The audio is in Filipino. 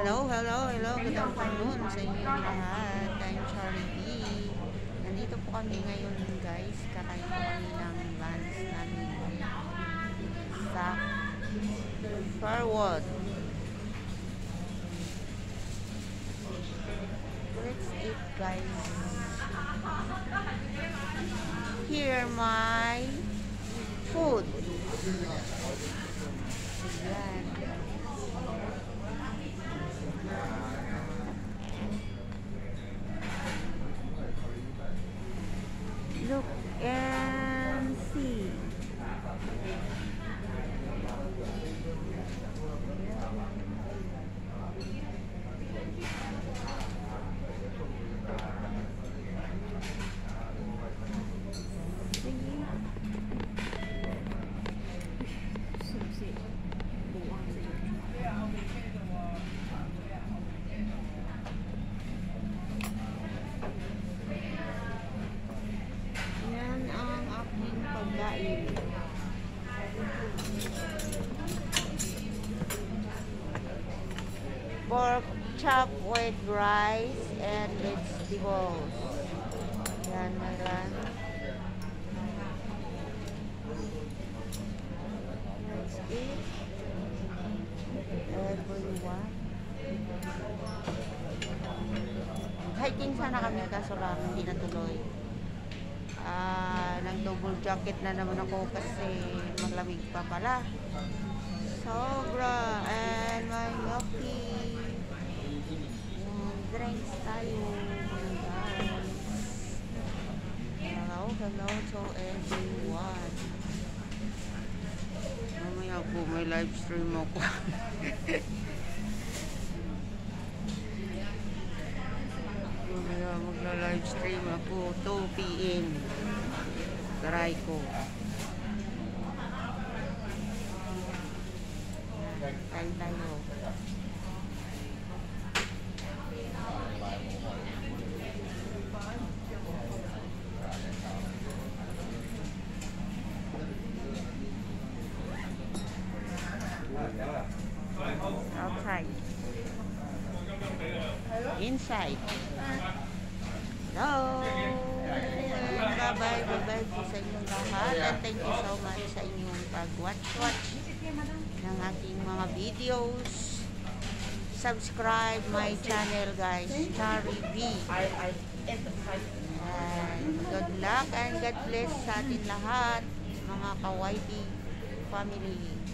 Hello. Good afternoon sa inyong lahat. I'm Charlie B. Nandito po kami ngayon guys. Kakain po kami ng lunch namin sa Fairwood. Let's eat guys. Here my food. Ayan. Look and see. Yan ang aking pagkain. Pork chop with rice and vegetables. Yan meron. Let's eat. Everyone. Hiking sana kami kaso lang hindi natuloy. Nag-double jacket na naman ako kasi maglamig pa pala. Sobra. And my milk tea. Drinks tayo. Guys. Hello to everyone. Mamaya po may live stream ako. Mamaya magla-live stream ako 2 PM. Try ko. Kain tayo. Outside. Inside. Hello. Bye-bye po sa inyong lahat. And thank you so much sa inyong pag-watch ng aking mga videos. Subscribe my channel guys, Charlie B. And good luck and God bless sa atin lahat, mga ka-YT family.